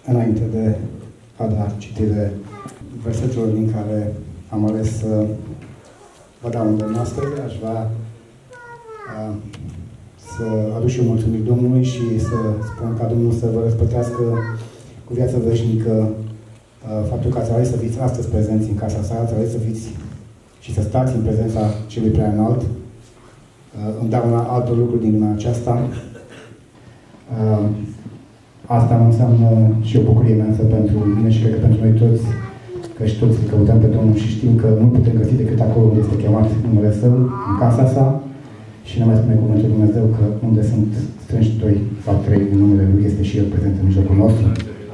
Înainte de a da citire versetelor din care am ales să vă dau în noastre, aș vrea să aduc și mulțumiri Domnului și să spun ca Domnul să vă răspătească cu viață veșnică faptul că ați ales să fiți astăzi prezenți în casa sa, ați ales să fiți și să stați în prezența celui prea înalt. Îmi dau alte lucruri din lumea aceasta. Asta înseamnă și o bucurie imensă pentru mine și cred că pentru noi toți, că și toți îl căutăm pe Domnul și știm că nu putem găsi decât acolo unde este chemat numele Său, în casa sa. Și ne mai spune cuvântul Dumnezeu că unde sunt strânși 2 sau 3 în numele Lui, este și El prezent în mijlocul nostru.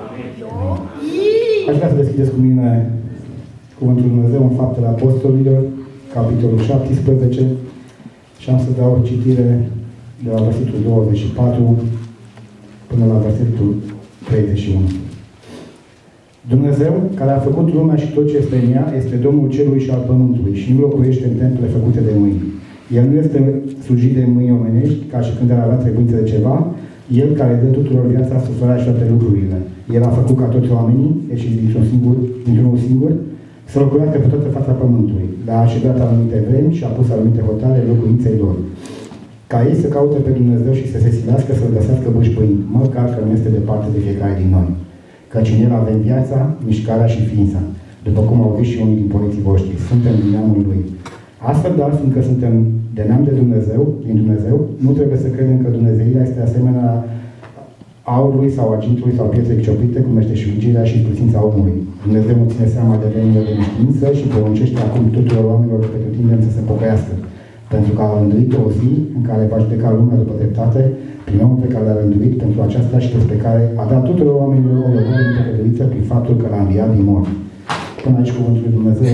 Aș vrea să deschideți cu mine cuvântul Dumnezeu în Faptele Apostolilor, capitolul 17, și am să dau citire de la versetul 24 până la versetul 31. Dumnezeu, care a făcut lumea și tot ce este în ea, este Domnul cerului și al pământului și nu locuiește în templele făcute de mâini. El nu este slujit de mâini omenești, ca și când ar avea trebuință de ceva. El care dă tuturor viața, suflarea și toate lucrurile. El a făcut ca toți oamenii, ieșiți dintr-unul singur, să locuiască pe toată fața pământului. Le-a așezat anumite vremi și a pus anumite hotare locuinței lor. Ca ei să caute pe Dumnezeu și să se silească să-L găsească bâșpâini, măcar că nu este departe de fiecare din noi. Căci în El avem viața, mișcarea și ființa, după cum au zis și unii din părinții voștri. Suntem din neamul Lui. Astfel, dar, fiindcă suntem de neam de Dumnezeu, din Dumnezeu, nu trebuie să credem că Dumnezeirea este asemenea aurului sau argintului sau pietrei ciopite, cum este și ungirea și puțința omului. Dumnezeu nu ține seama de vremurile de neștiință și poruncește acum tuturor oamenilor pe pretutindeni să se pocăiască, pentru că a rânduit o zi în care va judeca lumea după dreptate, prin omul pe care l-a rânduit pentru aceasta și despre care a dat tuturor oamenilor o lăudare împăcătuită prin faptul că l-a înviat din morți. Până aici cuvântul lui Dumnezeu.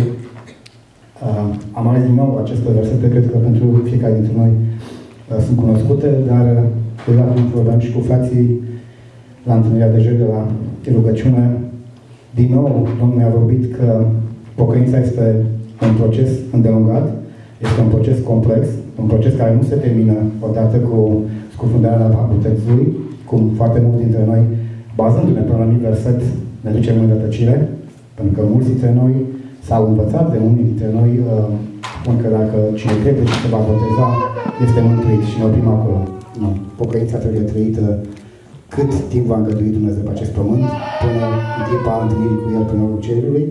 Am ales din nou aceste versete, cred că pentru fiecare dintre noi sunt cunoscute, dar deja cum vorbeam și cu frații la întâlnirea de joi de la rugăciune, din nou Domnul mi-a vorbit că pocăința este un proces îndelungat, este un proces complex, un proces care nu se termină odată cu scufundarea la botezului, cum foarte mulți dintre noi, bazându-ne pe un anumit verset, ne ducem în rătăcire, pentru că mulți dintre noi s-au învățat de unii dintre noi, spun că dacă cine crede și se va boteza, este mântuit și ne oprim acolo. Nu. Pocăința trebuie trăită cât timp va îngădui Dumnezeu pe acest pământ, până în clipa întâlnirii cu El pe norul cerului.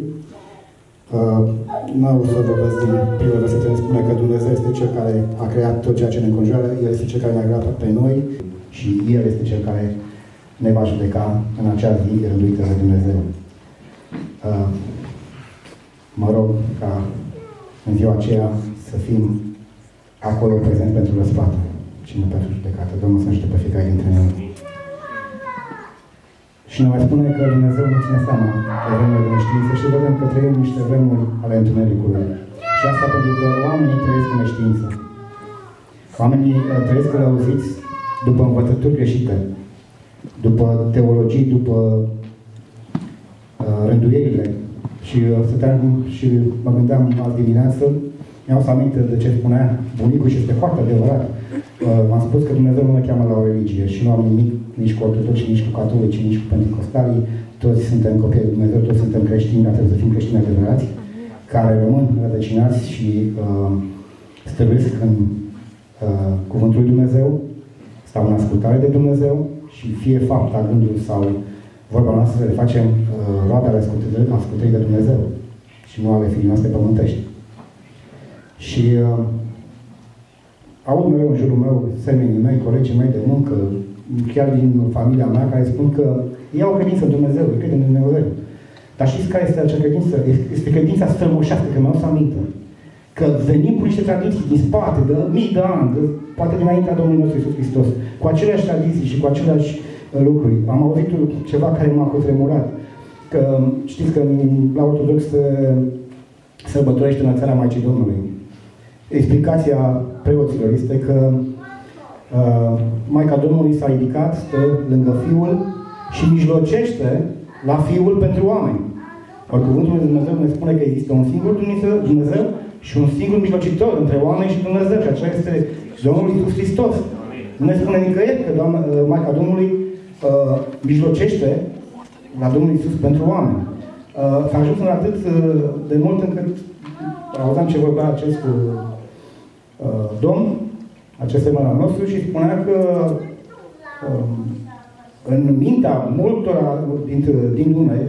Nu o să vorbesc din primul verset, ne spune că Dumnezeu este Cel care a creat tot ceea ce ne înconjoară, El este Cel care ne-a creat pe noi și El este Cel care ne va judeca în acea zi rânduită de Dumnezeu. Mă rog ca în ziua aceea să fim acolo prezent pentru răsplată și nu pentru judecată. Domnul să ne ajute pe fiecare dintre noi. Și ne mai spune că Dumnezeu nu ține seama de vremurile de neștiință și vedem că trăim niște vremuri ale întunericului. Și asta pentru că oamenii trăiesc în neștiință. Oamenii trăiesc călăuziți după învățături greșite, după teologii, după rânduierile. Și stăteam și mă gândeam azi dimineață, mi-au să aminte de ce spunea bunicul și este foarte adevărat. M-am spus că Dumnezeu nu ne cheamă la o religie și nu am nimic nici cu ortodoxi, nici cu catolici, nici cu pentecostalii. Toți suntem copii de Dumnezeu, toți suntem creștini, dar trebuie să fim creștini adevărați, care rămân rădăcinați și stăruiesc în cuvântul lui Dumnezeu, stau în ascultare de Dumnezeu și fie fapta, gândul sau vorba noastră le facem roade ale ascultării de Dumnezeu și nu ale firii noastre pământești. Și aud mereu în jurul meu, semenii mei, colegii mei de muncă, chiar din familia mea, care spun că ei au credință în Dumnezeu, îi cred în Dumnezeu. Dar știți care este acea credință? Este credința strămoșească, că mi-au să aminte. Că venim cu niște tradiții din spate, de mii de ani, poate dinaintea Domnului nostru Iisus Hristos, cu aceleași tradiții și cu aceleași lucruri. Am auzit ceva care m-a cutremurat. Că știți că la ortodox se sărbătorește înălțarea Maicii Domnului. Explicația preoților este că Maica Domnului s-a ridicat, stă lângă Fiul și mijlocește la Fiul pentru oameni. Ori cuvântul lui Dumnezeu ne spune că există un singur Dumnezeu și un singur mijlocitor între oameni și Dumnezeu. Și acela este Domnul Iisus Hristos. Nu ne spune nicăieri că Maica Domnului mijlocește la Domnul Iisus pentru oameni. S-a ajuns în atât de mult încât auzeam ce vorbea acest domn, acest semn al nostru, și spunea că în mintea multora din lume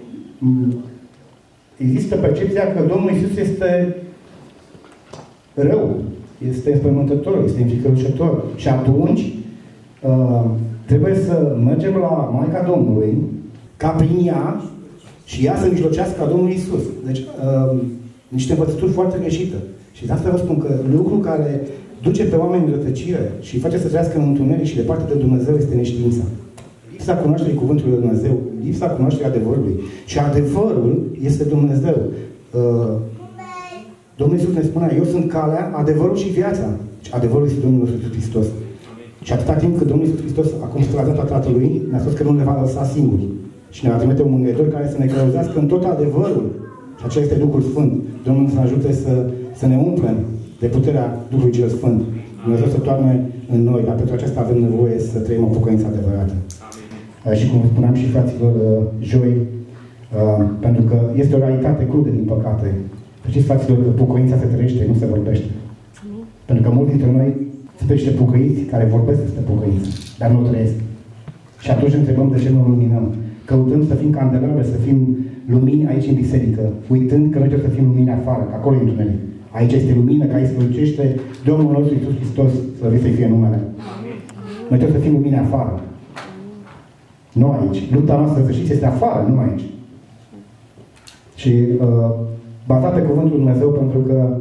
există percepția că Domnul Iisus este rău, este înspăimântător, este înfricoșător. Și atunci trebuie să mergem la Maica Domnului, ca prin ea, și ea să mijlocească ca Domnul Iisus. Deci, niște învățături foarte greșite. Și de asta vă spun că lucru care duce pe oameni în rătăcire și îi face să trăiască în întuneric și departe de Dumnezeu este neștiința. Lipsa cunoașterii Cuvântului lui Dumnezeu, lipsa cunoașterii adevărului. Și adevărul este Dumnezeu. Domnul Iisus ne spunea, eu sunt calea, adevărul și viața. Și adevărul este Domnul nostru Iisus Hristos. Și atâta timp cât Domnul Iisus Hristos, acum stă la dreapta Tatălui, ne-a spus că nu ne va lăsa singuri. Și ne va trimite un mângâietor care să ne călăuzească în tot adevărul. Și acela este Duhul Sfânt. Domnul să ne ajute să ne umplem de puterea Duhului Cel Sfânt. Dumnezeu să toarne în noi, dar pentru aceasta avem nevoie să trăim o pocăință adevărată. Și cum spuneam și fraților joi, pentru că este o realitate crudă, din păcate. Știți, fraților, că pocăința se trăiește, nu se vorbește. Pentru că mulți dintre noi sunt niște pocăiți care vorbesc despre pocăință, dar nu o trăiesc. Și atunci întrebăm de ce nu luminăm. Căutăm să fim candelabre, să fim lumini aici în biserică, uitând că noi trebuie să fim lumini afară, că acolo e întuneric. Aici este lumină, care strălucește Domnul nostru Iisus Hristos, slăvit să-i fie numele. Noi trebuie să fim lumini afară. Nu aici. Lupta noastră, să știți, este afară, nu aici. Și bazat pe Cuvântul Lui Dumnezeu, pentru că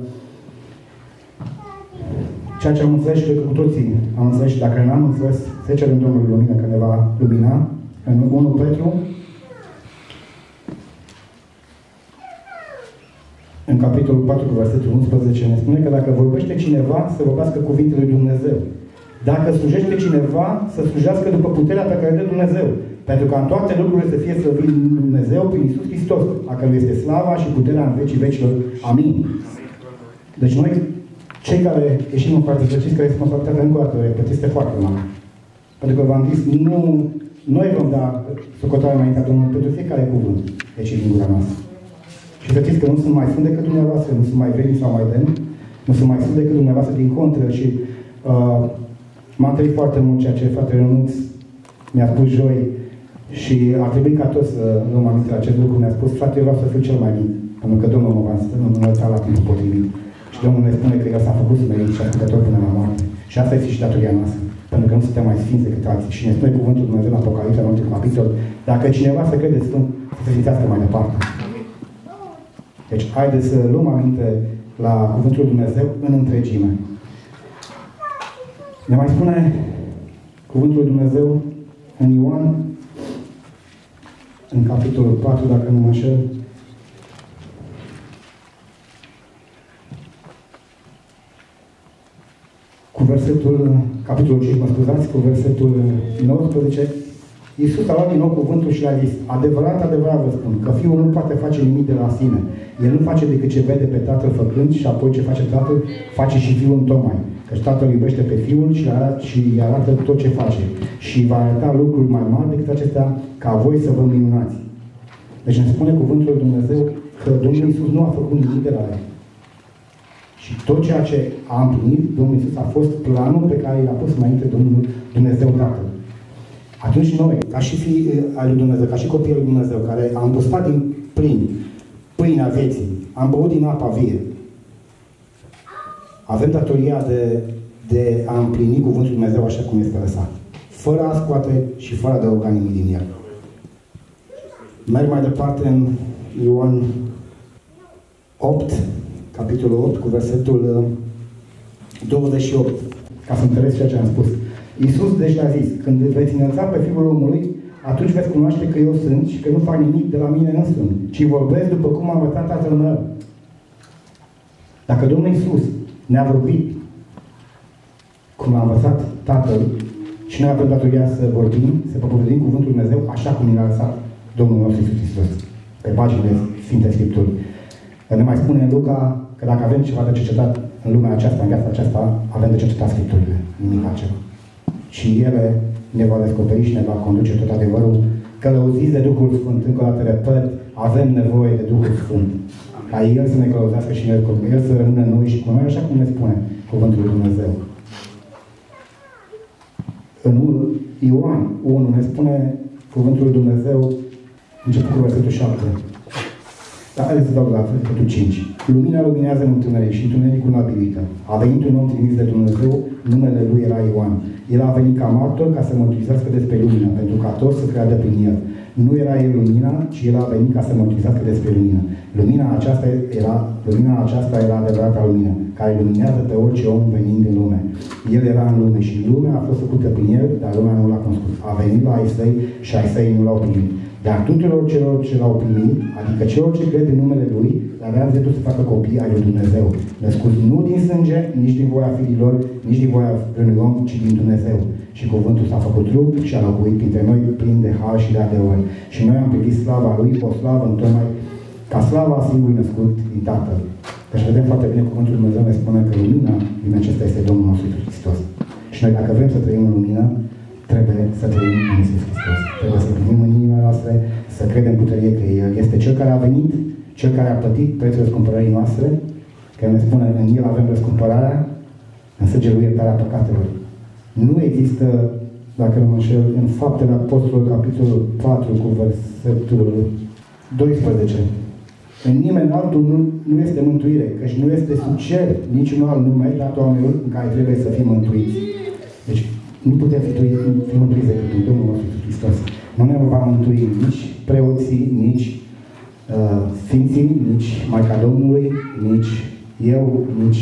ceea ce am înțeles și cu toții am înțeles și dacă n-am înțeles, se cerem Domnului lumină, că ne va lumina. În 1 Petru, în capitolul 4, cu versetul 11, ne spune că dacă vorbește cineva, să vorbească cuvintele lui Dumnezeu. Dacă slujește cineva, să slujească după puterea pe care o dă Dumnezeu. Pentru ca în toate lucrurile să fie slăvit Dumnezeu prin Iisus Hristos, a căruia este slava și puterea în vecii vecilor. Amin. Deci noi, cei care ieșim în parte, să știți că responsabilitatea încă o dată, repet, este foarte mare. Pentru că v-am zis, noi vom da socotare înaintea Domnului pentru fiecare cuvânt. Deci e din gura noastră. Și să știți că nu sunt mai sfânt decât dumneavoastră, nu sunt mai vrednic sau mai demn, nu sunt mai sfânt decât dumneavoastră, din contră. Și m-a întâlnit foarte mult ceea ce fratele Ionuț mi-a spus joi și ar trebui ca toți să luăm aminte la acest lucru. Mi-a spus, frate, eu vreau să fiu cel mai mic, pentru că Domnul mă va înălța la timpul potrivit. Și Domnul ne spune că El s-a făcut smerit și ascultător până la moarte. Și asta este și datoria noastră. Pentru că nu suntem mai sfinți decât alții. Și ne spune Cuvântul Dumnezeu în Apocalipsa, în ultimul capitol, dacă cineva se crede sfânt, să se sfințească mai departe. Deci, haideți să luăm aminte la Cuvântul Dumnezeu în întregime. Ne mai spune Cuvântul Dumnezeu în Ioan, în capitolul 4, dacă nu mă înșel, cu versetul, capitolul 5, mă scuzați, cu versetul 19, Iisus a luat din nou cuvântul și a zis, adevărat, adevărat vă spun, că Fiul nu poate face nimic de la sine. El nu face decât ce vede pe Tatăl făcând și apoi ce face Tatăl, face și Fiul întocmai. Căci Tatăl iubește pe Fiul și îi arată tot ce face. Și va arăta lucruri mai mari decât acestea, ca voi să vă minunați. Deci ne spune cuvântul lui Dumnezeu că Domnul Iisus nu a făcut nimic de la el. Și tot ceea ce a împlinit Domnul Iisus a fost planul pe care l-a pus înainte Domnul Dumnezeu Tatăl. Atunci noi, ca și fii ai lui Dumnezeu, ca și copiii lui Dumnezeu, care am gustat din plin pâinea vieții, am băut din apa vie, avem datoria de a împlini cuvântul lui Dumnezeu așa cum este lăsat. Fără a scoate și fără a adăuga nimic din el. Merg mai departe în Ioan 8, capitolul 8, cu versetul 28, ca să înțelegeți ceea ce am spus. Iisus deci le-a zis, când veți înălța pe Fiul omului, atunci veți cunoaște că eu sunt și că nu fac nimic de la mine însumi, ci vorbesc după cum a învățat Tatăl meu. Dacă Domnul Iisus ne-a vorbit cum l-a învățat Tatăl și noi avem datoria să vorbim, să propovăduim cuvântul Lui Dumnezeu așa cum ne-a lăsat Domnul nostru Iisus Hristos, pe paginile Sfinte Scripturii. Ne mai spune în Luca că dacă avem ceva de cercetat în lumea aceasta, în viața aceasta, avem de cercetat Scripturile, nimic altceva. Și ele ne va descoperi și ne va conduce tot adevărul călăuziți de Duhul Sfânt. Încă o dată repet, avem nevoie de Duhul Sfânt. Ca El să ne călăuzească și El să rămână în noi și cu noi, așa cum ne spune Cuvântul lui Dumnezeu. În Ioan 1 ne spune Cuvântul lui Dumnezeu, început cu versetul 7. Dar haideți să dau la versetul 5. Lumina luminează în întuneric și întunericul n-a biruită. A venit un om trimis de Dumnezeu, numele lui era Ioan. El a venit ca martor ca să mărturisească despre lumină, pentru ca toți să creadă prin el. Nu era el lumina, ci el a venit ca să mărturisească despre lumină. Lumina aceasta era adevărata lumină, care luminează pe orice om venind din lume. El era în lume și lumea a fost făcută prin el, dar lumea nu l-a cunoscut. A venit la ai săi și ai săi nu l-au primit. Dar tuturor celor ce l-au primit, adică celor ce cred în numele Lui, le avea dreptul să facă copii ai lui Dumnezeu, născuți nu din sânge, nici din voia fiilor, nici din voia unui om, ci din Dumnezeu. Și cuvântul s-a făcut trup și a locuit printre noi plin de har și de adevăr. Și noi am privit slava Lui, o slavă întocmai ca slava singurului născut din Tatăl. Deci vedem foarte bine cuvântul lui Dumnezeu ne spune că lumina din acesta este Domnul nostru Iisus Hristos. Și noi dacă vrem să trăim în lumină, trebuie să trăim în Iisus Hristos. Trebuie să primim în inimile noastre, să credem puterie că El este Cel care a venit, Cel care a plătit prețul răscumpărării noastre, care ne spune în El avem răscumpărarea, în sângele Lui iertarea păcatelor. Nu există, dacă nu mă înșel, în Faptele Apostolilor, capitolul 4, cu versetul 12. În nimeni altul nu este mântuire, căci nu este sub cer niciun alt nume dat oamenilor în care trebuie să fim mântuiți. Deci, nu putem fi mântuiți decât în Domnul nostru Iisus Hristos. Nu ne va mântui nici preoții, nici sfinții, nici Maica Domnului, nici eu, nici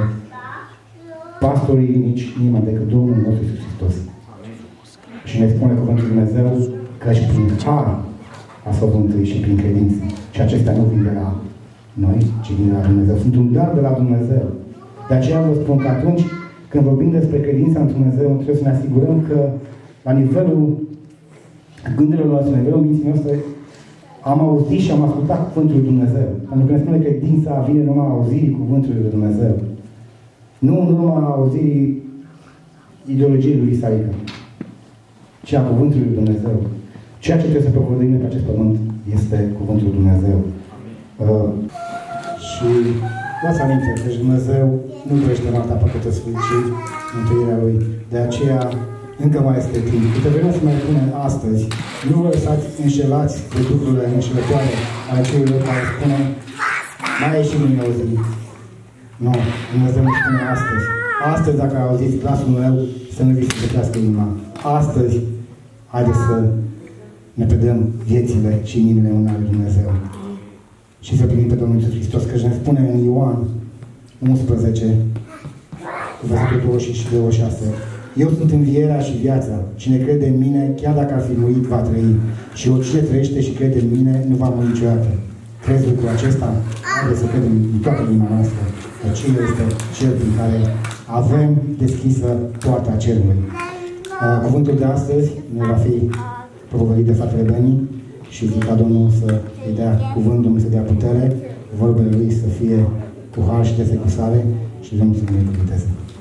pastorii, nici nimeni decât Domnul nostru Iisus Hristos. Și ne spune Cuvântul Lui Dumnezeu căci prin har a fost mântuit și prin credință. Și acestea nu vin de la noi, ci vin de la Dumnezeu. Sunt un dar de la Dumnezeu. De aceea vă spun că atunci când vorbim despre credința în Dumnezeu, trebuie să ne asigurăm că la nivelul gândurilor noastre, la nivelul minții noastre, am auzit și am ascultat Cuvântul lui Dumnezeu. Pentru că ne spune că credința vine numai auzirii Cuvântului lui Dumnezeu. Nu numai auzirii ideologiei lui Isaica, ci a Cuvântului lui Dumnezeu. Ceea ce trebuie să propovăduim pe acest pământ este Cuvântul lui Dumnezeu. Și luați aminte, deci Dumnezeu nu dorește noaptea păcătosului, ci mântuirea Lui. De aceea, încă mai este timp. Câte vreme să mai pune astăzi, nu vă lăsați înșelați de lucrurile înșelătoare ale celor care spune mai ieși mâine o zi. Nu, Dumnezeu ne spune astăzi. Astăzi, dacă auziți glasul meu, să nu vi se cătească inima. Astăzi, haideți să ne predăm viețile și inimile în mâna lui Dumnezeu. Și să primim pe Domnul Iisus Hristos, că ne spune în Ioan 11, versetul 25 și 26. Eu sunt învierea și viața. Cine crede în mine, chiar dacă ar fi murit, va trăi. Și oricine trăiește și crede în mine, nu va muri niciodată. Crezi lucrul acesta? Haideți să credem în toată inima noastră că Cine este Cel prin care avem deschisă poarta cerului. Cuvântul de astăzi ne va fi propovăduit de fratele Beni și zic ca Domnul să îi dea cuvânt, Domnul să dea putere, vorbele Lui să fie cu har și de secusare și Domnul să ne binecuvânteze.